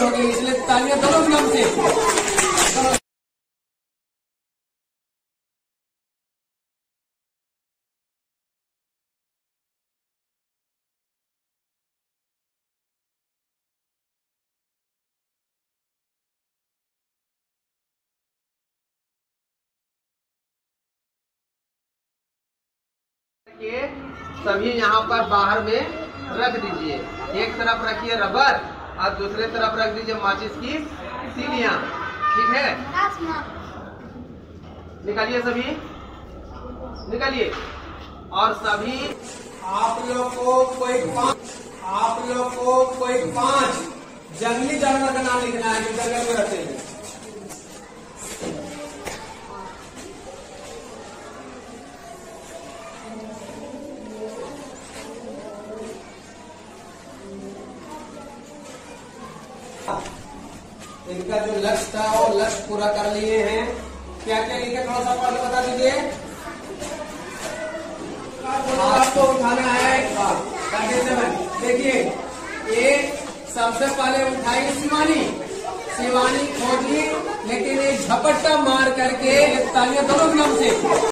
होगी, इसलिए तालियां दोनों नियम से। ये सभी यहाँ पर बाहर में रख दीजिए। एक तरफ रखिए रबर और दूसरे तरफ रख दीजिए माचिस की तीलियां। ठीक है, निकालिए सभी, निकालिए। और सभी आप लोग को कोई 5 जंगली जानवर का नाम लिखना है जो जंगल में रहते हैं। इनका जो लक्ष्य था वो लक्ष्य पूरा कर लिए हैं। क्या क्या लिखे थोड़ा सा पढ़ के बता दीजिए। आपको उठाना है 37। देखिए, ये सबसे पहले उठाई शिवानी खोजी, लेकिन एक झपट्टा मार करके तालियां दोनों नियम से